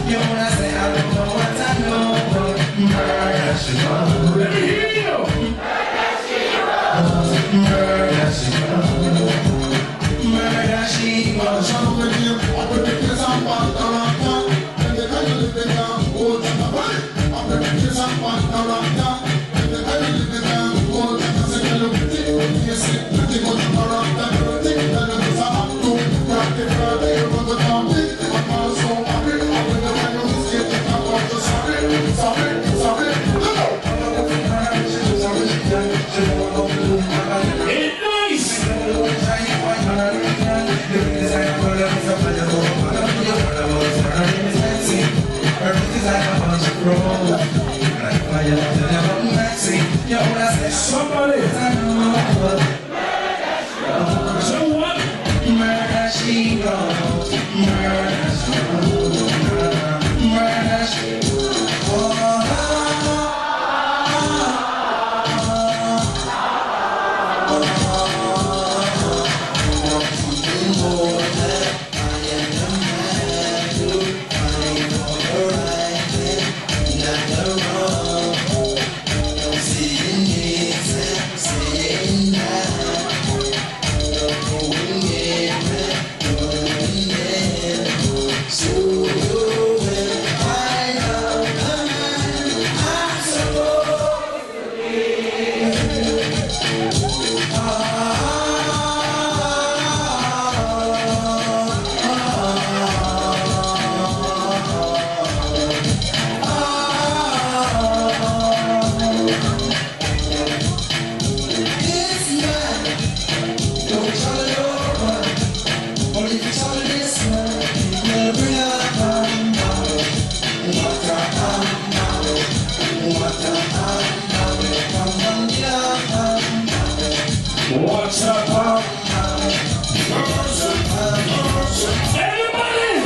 You wanna say I don't know what I know, but murder she wrote. Let me hear you. Murder she wrote. Murder she wrote. Murder she wrote. Show me the up with the kids and Panta. And the kind of living down, hold on the body. Up with the kids and Panta. And the kind of living down, hold on the body. Yes, pretty much corrupt and dirty. And it's a hot to crack the Friday. You're going to come with it. I'm so happy. I'm with the kind of mistake that I'm going to sorry. It's nice! Somebody! So what? Murder she wrote. Murder she wrote. Murder she wrote. What's up, everybody?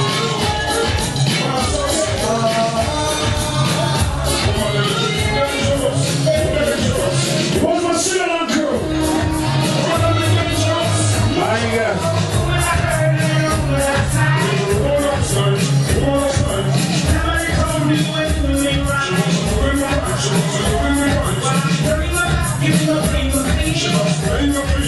Where's my Sri Lanka crew? My God. Give me the